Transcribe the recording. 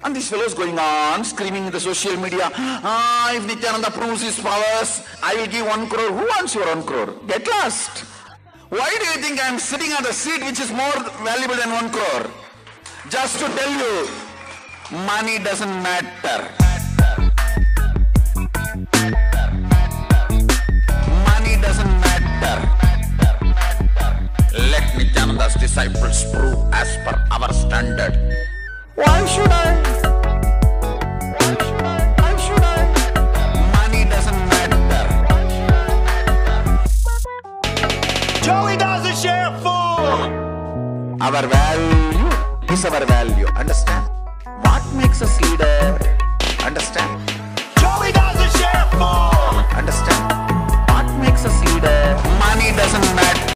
And this fellow is going on screaming in the social media, if Nityananda proves his powers, I will give 1 crore. Who wants your 1 crore? Get lost. Why do you think I am sitting on the seat which is more valuable than 1 crore? Just to tell you, money doesn't matter. Money doesn't matter. Let Nityananda's disciples prove as per our standard. Why should I? Why should I? Money doesn't matter. Joey doesn't share food. Our value is our value. Understand? What makes us leader? Understand? Joey doesn't share food. Understand? What makes us leader? Money doesn't matter.